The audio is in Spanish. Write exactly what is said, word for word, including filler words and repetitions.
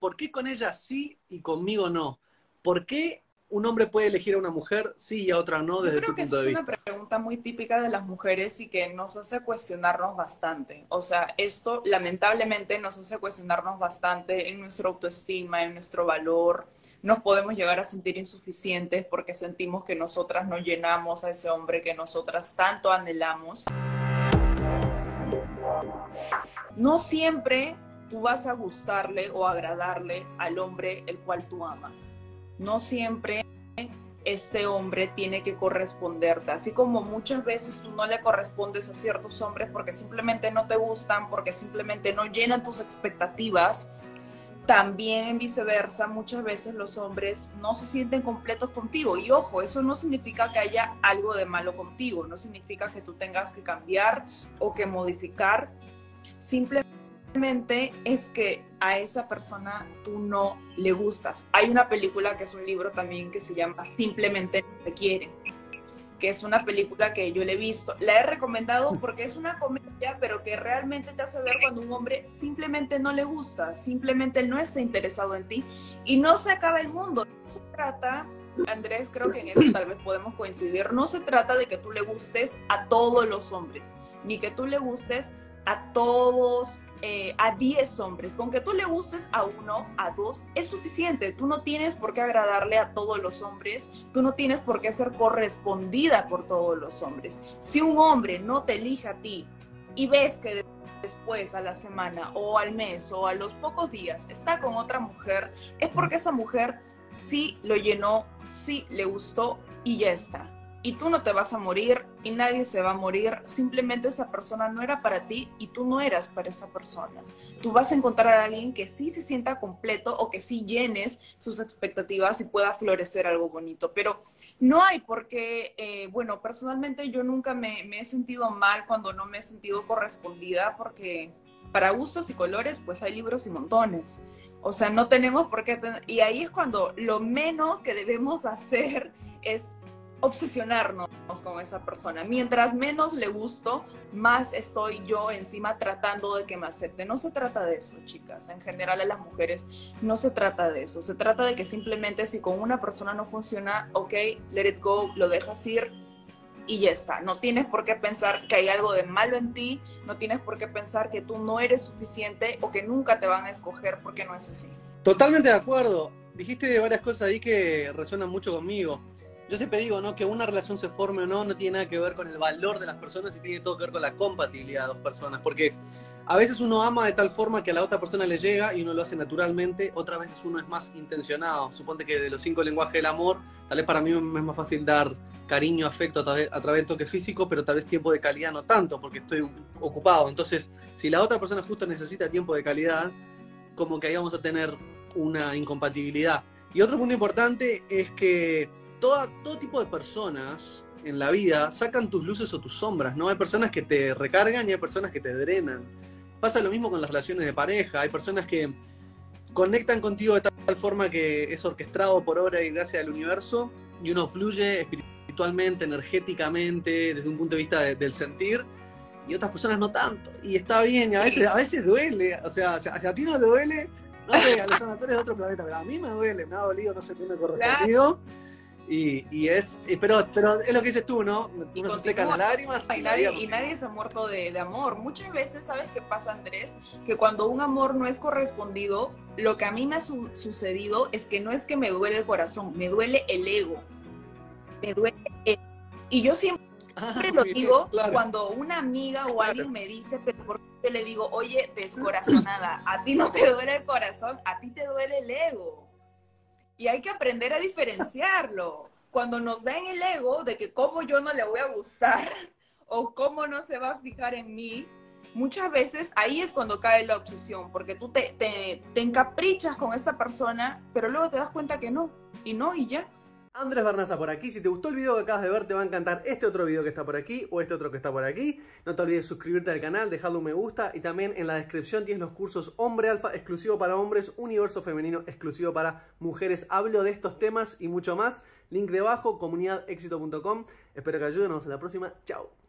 ¿por qué con ella sí y conmigo no? ¿Por qué un hombre puede elegir a una mujer sí y a otra no Yo desde creo tu que punto esa de es una vista? pregunta muy típica de las mujeres y que nos hace cuestionarnos bastante. O sea, esto lamentablemente nos hace cuestionarnos bastante en nuestra autoestima, en nuestro valor. Nos podemos llegar a sentir insuficientes porque sentimos que nosotras no llenamos a ese hombre que nosotras tanto anhelamos. No siempre tú vas a gustarle o agradarle al hombre el cual tú amas. No siempre este hombre tiene que corresponderte, así como muchas veces tú no le correspondes a ciertos hombres porque simplemente no te gustan, porque simplemente no llenan tus expectativas. También en viceversa, muchas veces los hombres no se sienten completos contigo. Y ojo, eso no significa que haya algo de malo contigo, no significa que tú tengas que cambiar o que modificar. Simplemente es que a esa persona tú no le gustas. Hay una película que es un libro también que se llama Simplemente no te quieren, que es una película que yo le he visto. La he recomendado porque es una comedia, pero que realmente te hace ver cuando un hombre simplemente no le gusta, simplemente no está interesado en ti y no se acaba el mundo. No se trata, Andrés, creo que en eso tal vez podemos coincidir, no se trata de que tú le gustes a todos los hombres, ni que tú le gustes a todos, eh, a diez hombres. Con que tú le gustes a uno, a dos, es suficiente. Tú no tienes por qué agradarle a todos los hombres, tú no tienes por qué ser correspondida por todos los hombres. Si un hombre no te elige a ti y ves que después, a la semana o al mes o a los pocos días, está con otra mujer, es porque esa mujer sí lo llenó, sí le gustó y ya está. Y tú no te vas a morir y nadie se va a morir, simplemente esa persona no era para ti y tú no eras para esa persona. Tú vas a encontrar a alguien que sí se sienta completo o que sí llenes sus expectativas y pueda florecer algo bonito, pero no hay por qué, eh, bueno, personalmente yo nunca me, me he sentido mal cuando no me he sentido correspondida porque para gustos y colores pues hay libros y montones. O sea, no tenemos por qué tener, y ahí es cuando lo menos que debemos hacer es obsesionarnos con esa persona. Mientras menos le gusto, más estoy yo encima tratando de que me acepte. No se trata de eso, chicas. En general a las mujeres no se trata de eso. Se trata de que simplemente si con una persona no funciona, ok, let it go, lo dejas ir y ya está. No tienes por qué pensar que hay algo de malo en ti, no tienes por qué pensar que tú no eres suficiente o que nunca te van a escoger porque no es así. Totalmente de acuerdo. Dijiste varias cosas ahí que resuenan mucho conmigo. Yo siempre digo, ¿no?, que una relación se forme o no, no tiene nada que ver con el valor de las personas y tiene todo que ver con la compatibilidad de dos personas. Porque a veces uno ama de tal forma que a la otra persona le llega y uno lo hace naturalmente, otras veces uno es más intencionado. Suponte que de los cinco lenguajes del amor, tal vez para mí es más fácil dar cariño, afecto a través, a través del toque físico, pero tal vez tiempo de calidad no tanto, porque estoy ocupado. Entonces, si la otra persona justo necesita tiempo de calidad, como que ahí vamos a tener una incompatibilidad. Y otro punto importante es que Todo, todo tipo de personas en la vida sacan tus luces o tus sombras, ¿no? Hay personas que te recargan y hay personas que te drenan. Pasa lo mismo con las relaciones de pareja. Hay personas que conectan contigo de tal forma que es orquestado por obra y gracia del universo y uno fluye espiritualmente, energéticamente, desde un punto de vista de, del sentir, y otras personas no tanto. Y está bien, a veces, a veces duele. O sea, si a ti no te duele, no sé, a los sanatorios de otro planeta, pero a mí me duele, me ha dolido, no sé, tiene correspondido. Y, y es, y, pero, pero es lo que dices tú, ¿no? Uno se seca las lágrimas. Y, y, nadie, y nadie se ha muerto de, de amor. Muchas veces, ¿sabes qué pasa, Andrés? Que cuando un amor no es correspondido, lo que a mí me ha su sucedido es que no es que me duele el corazón, me duele el ego. Me duele el... Y yo siempre ah, lo digo, claro, cuando una amiga o alguien me dice, pero ¿por qué? Yo le digo, oye, descorazonada, a ti no te duele el corazón, a ti te duele el ego. Y hay que aprender a diferenciarlo. Cuando nos da en el ego de que cómo yo no le voy a gustar o cómo no se va a fijar en mí, muchas veces ahí es cuando cae la obsesión, porque tú te, te, te encaprichas con esa persona, pero luego te das cuenta que no, y no, y ya. Andrés Barnaza por aquí. Si te gustó el video que acabas de ver, te va a encantar este otro video que está por aquí o este otro que está por aquí. No te olvides de suscribirte al canal, dejarle un me gusta y también en la descripción tienes los cursos Hombre Alfa exclusivo para hombres, Universo Femenino exclusivo para mujeres. Hablo de estos temas y mucho más. Link debajo, comunidad éxito punto com. Espero que ayuden. Nos vemos en la próxima. Chao.